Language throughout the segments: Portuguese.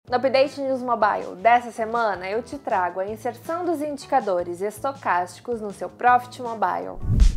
No Update News Mobile dessa semana, eu te trago a inserção dos indicadores estocásticos no seu Profit Mobile.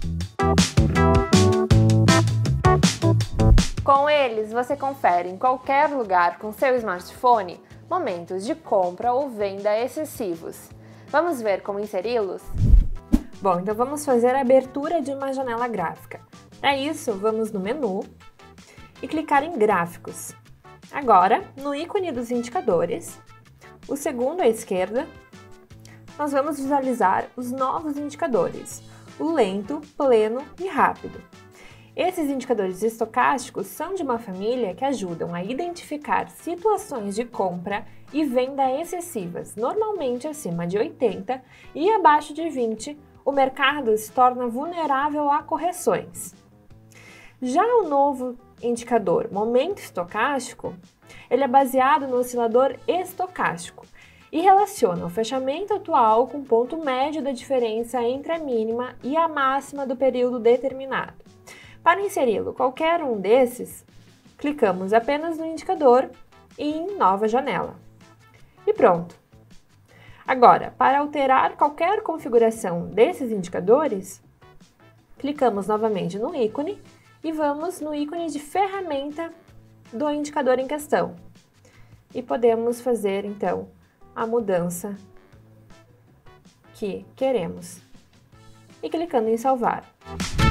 Com eles, você confere em qualquer lugar com seu smartphone momentos de compra ou venda excessivos. Vamos ver como inseri-los? Bom, então vamos fazer a abertura de uma janela gráfica. Para isso, vamos no menu e clicar em Gráficos. Agora, no ícone dos indicadores, o segundo à esquerda, nós vamos visualizar os novos indicadores, o lento, pleno e rápido. Esses indicadores estocásticos são de uma família que ajudam a identificar situações de compra e venda excessivas, normalmente acima de 80 e abaixo de 20, o mercado se torna vulnerável a correções. Já o novo indicador momento estocástico, ele é baseado no oscilador estocástico e relaciona o fechamento atual com o ponto médio da diferença entre a mínima e a máxima do período determinado. Para inseri-lo qualquer um desses, clicamos apenas no indicador e em Nova Janela. E pronto! Agora, para alterar qualquer configuração desses indicadores, clicamos novamente no ícone e vamos no ícone de ferramenta do indicador em questão. E podemos fazer, então, a mudança que queremos. E clicando em salvar.